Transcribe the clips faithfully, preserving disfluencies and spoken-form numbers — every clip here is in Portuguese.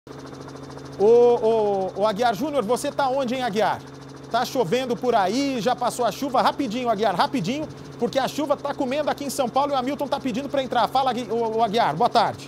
Ô, ô, ô Aguiar Júnior, você tá onde, hein, Aguiar? Tá chovendo por aí, já passou a chuva? Rapidinho, Aguiar, rapidinho, porque a chuva tá comendo aqui em São Paulo e o Hamilton tá pedindo para entrar. Fala, ô, Aguiar, boa tarde.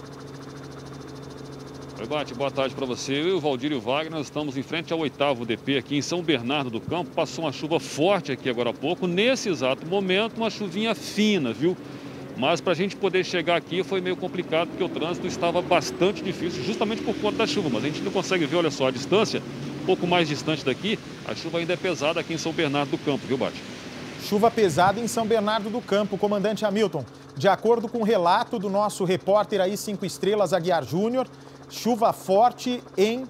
Oi, Bate, boa tarde para você. Eu e o Valdir e o Wagner estamos em frente ao oitavo D P aqui em São Bernardo do Campo. Passou uma chuva forte aqui agora há pouco. Nesse exato momento, uma chuvinha fina, viu? Mas para a gente poder chegar aqui foi meio complicado, porque o trânsito estava bastante difícil, justamente por conta da chuva. Mas a gente não consegue ver, olha só, a distância, um pouco mais distante daqui, a chuva ainda é pesada aqui em São Bernardo do Campo, viu, Bate? Chuva pesada em São Bernardo do Campo, comandante Hamilton. De acordo com o relato do nosso repórter aí, cinco estrelas, Aguiar Júnior, chuva forte em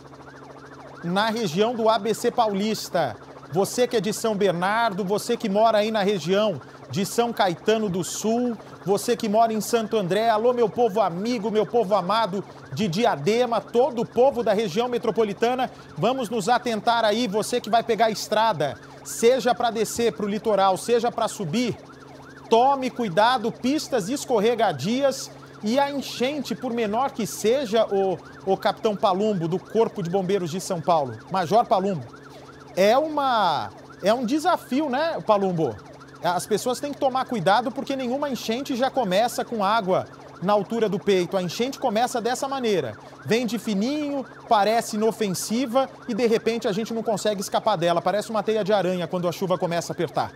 na região do A B C Paulista. Você que é de São Bernardo, você que mora aí na região de São Caetano do Sul, você que mora em Santo André, alô meu povo amigo, meu povo amado de Diadema, todo o povo da região metropolitana, vamos nos atentar aí, você que vai pegar a estrada, seja para descer para o litoral, seja para subir, tome cuidado, pistas escorregadias e a enchente, por menor que seja, o, o capitão Palumbo do Corpo de Bombeiros de São Paulo, Major Palumbo, é uma é um desafio, né, Palumbo? As pessoas têm que tomar cuidado porque nenhuma enchente já começa com água na altura do peito. A enchente começa dessa maneira. Vem de fininho, parece inofensiva e de repente a gente não consegue escapar dela. Parece uma teia de aranha quando a chuva começa a apertar.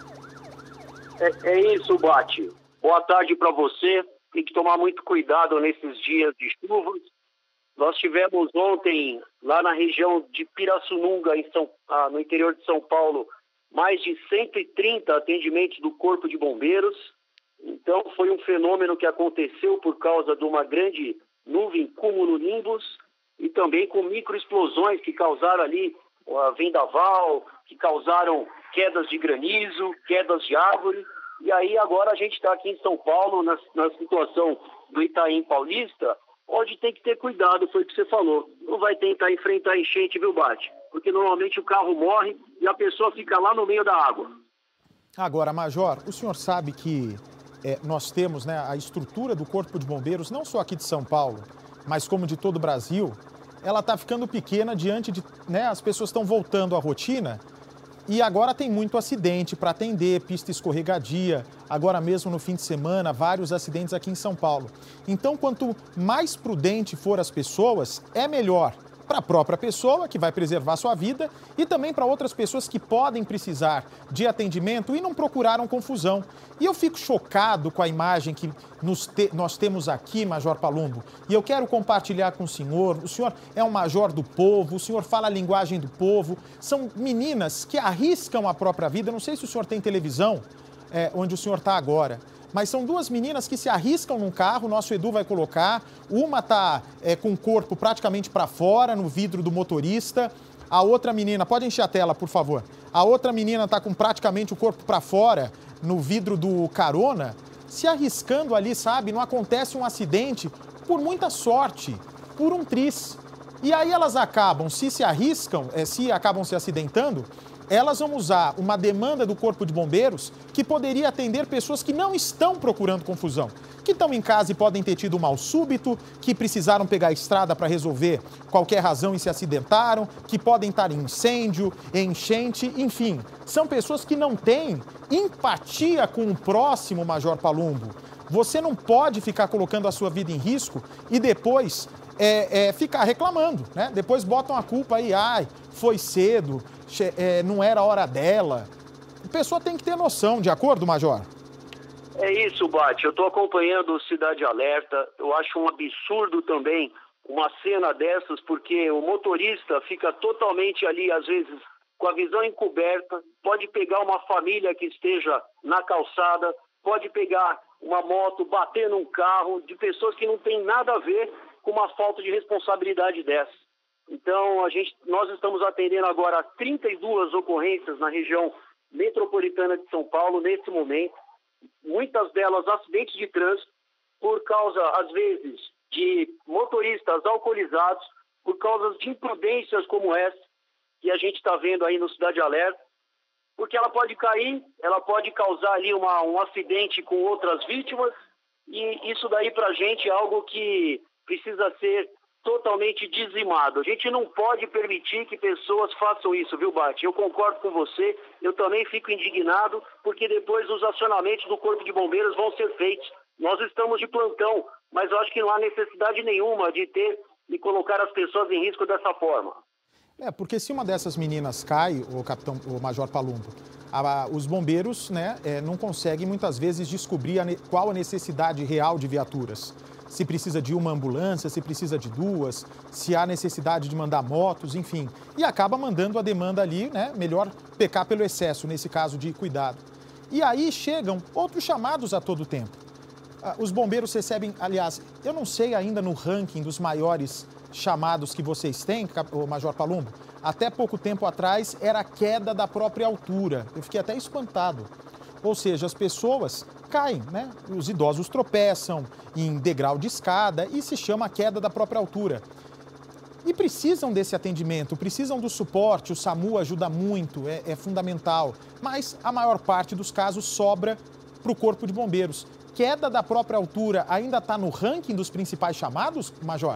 É, é isso, Bate. Boa tarde para você. Tem que tomar muito cuidado nesses dias de chuvas. Nós tivemos ontem, lá na região de Pirassununga, em São, ah, no interior de São Paulo, mais de cento e trinta atendimentos do Corpo de Bombeiros. Então, foi um fenômeno que aconteceu por causa de uma grande nuvem cumulonimbus e também com microexplosões que causaram ali uh, vendaval, que causaram quedas de granizo, quedas de árvore. E aí, agora a gente está aqui em São Paulo, na, na situação do Itaim Paulista, onde tem que ter cuidado, foi o que você falou. Não vai tentar enfrentar enchente, viu, Bate? Porque normalmente o carro morre e a pessoa fica lá no meio da água. Agora, Major, o senhor sabe que é, nós temos, né, a estrutura do Corpo de Bombeiros, não só aqui de São Paulo, mas como de todo o Brasil, ela está ficando pequena diante de... Né, as pessoas estão voltando à rotina e agora tem muito acidente para atender, pista escorregadia, agora mesmo no fim de semana, vários acidentes aqui em São Paulo. Então, quanto mais prudente for as pessoas, é melhor para a própria pessoa, que vai preservar sua vida, e também para outras pessoas que podem precisar de atendimento e não procuraram confusão. E eu fico chocado com a imagem que nos te, nós temos aqui, Major Palumbo, e eu quero compartilhar com o senhor. O senhor é um major do povo, o senhor fala a linguagem do povo, são meninas que arriscam a própria vida. Não sei se o senhor tem televisão, é, onde o senhor está agora, mas são duas meninas que se arriscam num carro, o nosso Edu vai colocar. Uma tá é, com o corpo praticamente para fora, no vidro do motorista. A outra menina, pode encher a tela, por favor. A outra menina tá com praticamente o corpo para fora, no vidro do carona, se arriscando ali, sabe? Não acontece um acidente por muita sorte, por um tris. E aí elas acabam, se se arriscam, é, se acabam se acidentando, elas vão usar uma demanda do Corpo de Bombeiros que poderia atender pessoas que não estão procurando confusão, que estão em casa e podem ter tido um mal súbito, que precisaram pegar a estrada para resolver qualquer razão e se acidentaram, que podem estar em incêndio, em enchente, enfim. São pessoas que não têm empatia com o próximo, Major Palumbo. Você não pode ficar colocando a sua vida em risco e depois é, é, ficar reclamando, né? Depois botam a culpa aí, ai, foi cedo, é, não era a hora dela. A pessoa tem que ter noção, de acordo, Major? É isso, Bate. Eu estou acompanhando o Cidade Alerta. Eu acho um absurdo também uma cena dessas, porque o motorista fica totalmente ali, às vezes, com a visão encoberta, pode pegar uma família que esteja na calçada, pode pegar uma moto, bater num carro de pessoas que não tem nada a ver com uma falta de responsabilidade dessa. Então, a gente, nós estamos atendendo agora trinta e duas ocorrências na região metropolitana de São Paulo nesse momento. Muitas delas acidentes de trânsito por causa, às vezes, de motoristas alcoolizados, por causa de imprudências como essa que a gente está vendo aí no Cidade Alerta, porque ela pode cair, ela pode causar ali uma, um acidente com outras vítimas, e isso daí para a gente é algo que precisa ser totalmente dizimado. A gente não pode permitir que pessoas façam isso, viu, Bate? Eu concordo com você, eu também fico indignado, porque depois os acionamentos do Corpo de Bombeiros vão ser feitos. Nós estamos de plantão, mas eu acho que não há necessidade nenhuma de ter, de colocar as pessoas em risco dessa forma. É, porque se uma dessas meninas cai, o capitão, o Major Palumbo, a, os bombeiros, né, é, não conseguem muitas vezes descobrir a, qual a necessidade real de viaturas. Se precisa de uma ambulância, se precisa de duas, se há necessidade de mandar motos, enfim. E acaba mandando a demanda ali, né, melhor pecar pelo excesso, nesse caso de cuidado. E aí chegam outros chamados a todo tempo. Os bombeiros recebem, aliás, eu não sei ainda no ranking dos maiores chamados que vocês têm, o Major Palumbo, até pouco tempo atrás era a queda da própria altura. Eu fiquei até espantado. Ou seja, as pessoas caem, né? Os idosos tropeçam em degrau de escada e se chama queda da própria altura. E precisam desse atendimento, precisam do suporte, o SAMU ajuda muito, é, é fundamental. Mas a maior parte dos casos sobra para o Corpo de Bombeiros. Queda da própria altura ainda está no ranking dos principais chamados, Major?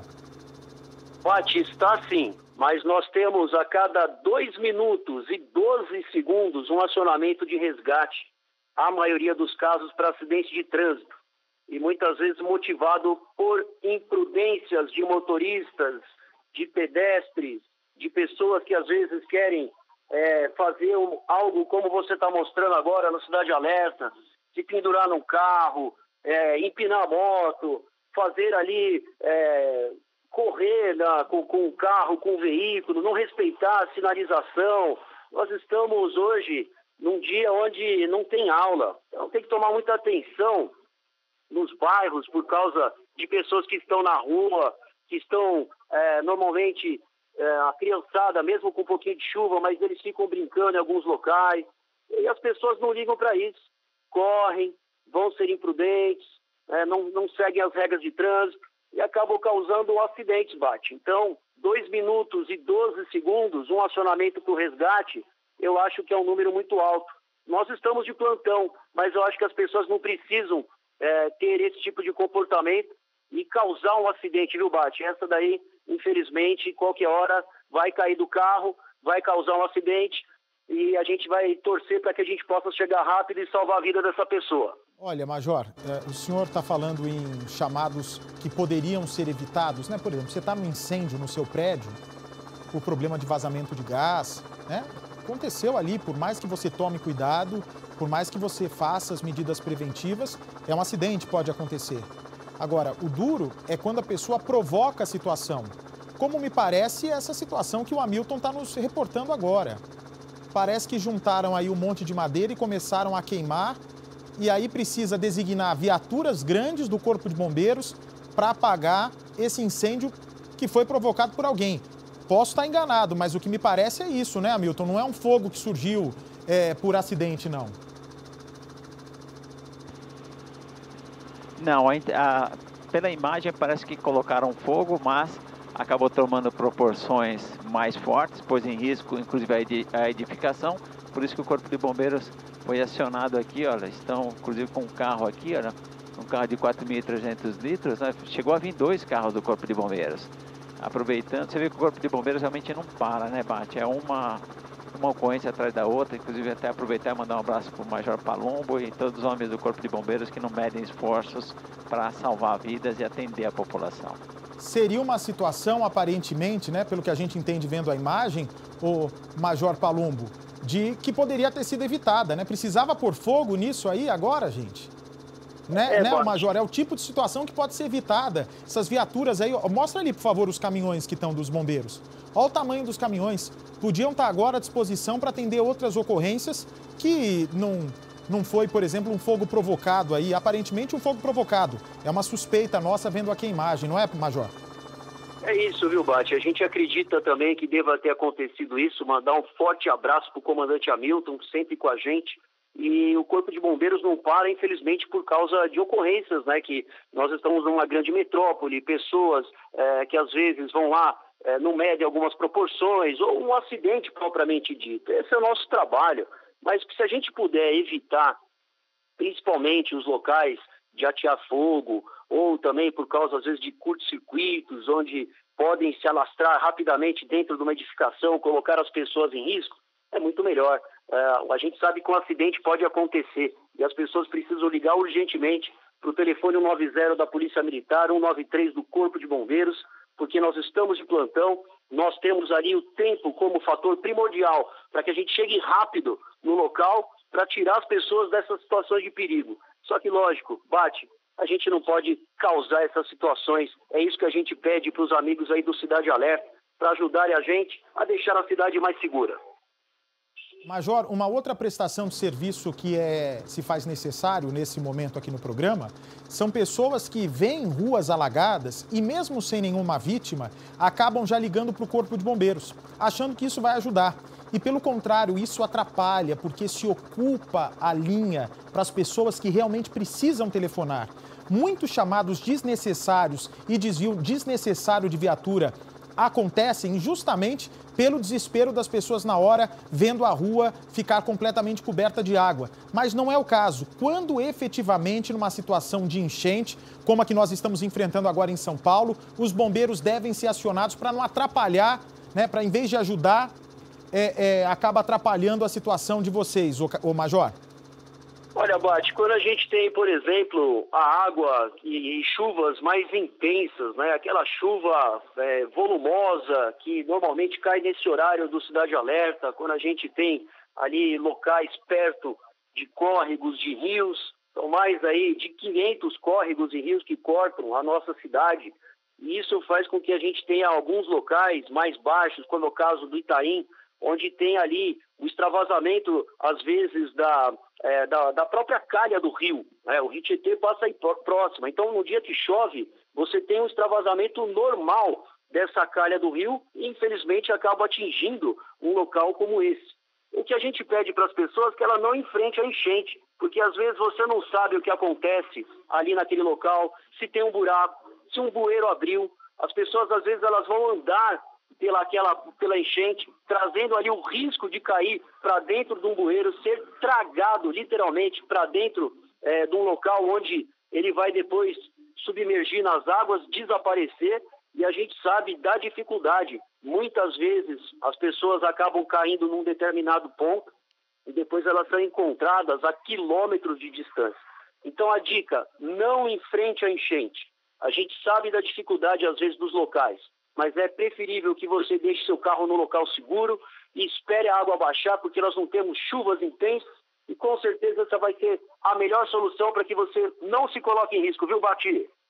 Bate, está sim, mas nós temos a cada dois minutos e doze segundos um acionamento de resgate, a maioria dos casos para acidente de trânsito, e muitas vezes motivado por imprudências de motoristas, de pedestres, de pessoas que às vezes querem é, fazer um, algo como você está mostrando agora no Cidade Alerta, se pendurar num carro, é, empinar a moto, fazer ali... É, correr na, com, com o carro, com o veículo, não respeitar a sinalização. Nós estamos hoje num dia onde não tem aula. Então tem que tomar muita atenção nos bairros por causa de pessoas que estão na rua, que estão é, normalmente é, a criançada, mesmo com um pouquinho de chuva, mas eles ficam brincando em alguns locais. E as pessoas não ligam para isso. Correm, vão ser imprudentes, é, não, não seguem as regras de trânsito e acabam causando acidentes, Bate. Então, dois minutos e doze segundos, um acionamento para o resgate, eu acho que é um número muito alto. Nós estamos de plantão, mas eu acho que as pessoas não precisam é, ter esse tipo de comportamento e causar um acidente, viu, Bate? Essa daí, infelizmente, qualquer hora vai cair do carro, vai causar um acidente e a gente vai torcer para que a gente possa chegar rápido e salvar a vida dessa pessoa. Olha, Major, o senhor está falando em chamados que poderiam ser evitados, né? Por exemplo, você está num incêndio no seu prédio, o problema de vazamento de gás, né? Aconteceu ali, por mais que você tome cuidado, por mais que você faça as medidas preventivas, é um acidente, pode acontecer. Agora, o duro é quando a pessoa provoca a situação, como me parece essa situação que o Hamilton está nos reportando agora. Parece que juntaram aí um monte de madeira e começaram a queimar, e aí precisa designar viaturas grandes do Corpo de Bombeiros para apagar esse incêndio que foi provocado por alguém. Posso estar enganado, mas o que me parece é isso, né, Hamilton? Não é um fogo que surgiu é, por acidente, não. Não, a, a, pela imagem parece que colocaram fogo, mas acabou tomando proporções mais fortes, pôs em risco, inclusive, a edificação. Por isso que o Corpo de Bombeiros foi acionado aqui, olha, estão inclusive com um carro aqui, olha, um carro de quatro mil e trezentos litros, né? Chegou a vir dois carros do Corpo de Bombeiros. Aproveitando, você vê que o Corpo de Bombeiros realmente não para, né, Bate? É uma, uma ocorrência atrás da outra, inclusive até aproveitar e mandar um abraço para o Major Palumbo e todos os homens do Corpo de Bombeiros que não medem esforços para salvar vidas e atender a população. Seria uma situação, aparentemente, né, pelo que a gente entende vendo a imagem, o Major Palumbo, de que poderia ter sido evitada, né? Precisava pôr fogo nisso aí agora, gente? Né, é, né Major? É o tipo de situação que pode ser evitada. Essas viaturas aí, ó, mostra ali, por favor, os caminhões que estão dos bombeiros. Olha o tamanho dos caminhões. Podiam estar agora à disposição para atender outras ocorrências que não, não foi, por exemplo, um fogo provocado aí. Aparentemente um fogo provocado. É uma suspeita nossa vendo aqui a imagem, não é, Major? É isso, viu, Bate? A gente acredita também que deva ter acontecido isso. Mandar um forte abraço para o comandante Hamilton, sempre com a gente. E o Corpo de Bombeiros não para, infelizmente, por causa de ocorrências, né? Que nós estamos numa grande metrópole, pessoas é, que às vezes vão lá, é, não medem algumas proporções, ou um acidente propriamente dito. Esse é o nosso trabalho. Mas se a gente puder evitar, principalmente os locais de atear fogo, ou também por causa, às vezes, de curtos-circuitos, onde podem se alastrar rapidamente dentro de uma edificação, colocar as pessoas em risco, é muito melhor. Uh, a gente sabe que um acidente pode acontecer e as pessoas precisam ligar urgentemente para o telefone cento e noventa da Polícia Militar, cento e noventa e três do Corpo de Bombeiros, porque nós estamos de plantão, nós temos ali o tempo como fator primordial para que a gente chegue rápido no local para tirar as pessoas dessas situações de perigo. Só que, lógico, Bate, a gente não pode causar essas situações. É isso que a gente pede para os amigos aí do Cidade Alerta, para ajudarem a gente a deixar a cidade mais segura. Major, uma outra prestação de serviço que é, se faz necessário nesse momento aqui no programa são pessoas que veem ruas alagadas e, mesmo sem nenhuma vítima, acabam já ligando para o Corpo de Bombeiros, achando que isso vai ajudar. E, pelo contrário, isso atrapalha, porque se ocupa a linha para as pessoas que realmente precisam telefonar. Muitos chamados desnecessários e desvio desnecessário de viatura acontecem justamente pelo desespero das pessoas na hora, vendo a rua ficar completamente coberta de água. Mas não é o caso. Quando efetivamente, numa situação de enchente, como a que nós estamos enfrentando agora em São Paulo, os bombeiros devem ser acionados para não atrapalhar, né, para, em vez de ajudar, é, é, acaba atrapalhando a situação de vocês, ô, ô Major. Olha, Bate, quando a gente tem, por exemplo, a água e, e chuvas mais intensas, né? Aquela chuva é, volumosa que normalmente cai nesse horário do Cidade Alerta, quando a gente tem ali locais perto de córregos, de rios, são mais aí de quinhentos córregos e rios que cortam a nossa cidade, e isso faz com que a gente tenha alguns locais mais baixos, como é o caso do Itaim, onde tem ali o extravasamento, às vezes, da, é, da, da própria calha do rio. Né? O Rio Tietê passa aí próximo. Então, no dia que chove, você tem um extravasamento normal dessa calha do rio e, infelizmente, acaba atingindo um local como esse. O que a gente pede para as pessoas é que ela não enfrente a enchente, porque, às vezes, você não sabe o que acontece ali naquele local, se tem um buraco, se um bueiro abriu. As pessoas, às vezes, elas vão andar pela, aquela, pela enchente, trazendo ali o risco de cair para dentro de um bueiro, ser tragado literalmente para dentro é, de um local onde ele vai depois submergir nas águas, desaparecer, e a gente sabe da dificuldade. Muitas vezes as pessoas acabam caindo num determinado ponto e depois elas são encontradas a quilômetros de distância. Então a dica, não enfrente a enchente. A gente sabe da dificuldade às vezes dos locais, mas é preferível que você deixe seu carro no local seguro e espere a água baixar, porque nós não temos chuvas intensas e com certeza essa vai ser a melhor solução para que você não se coloque em risco, viu, Bati?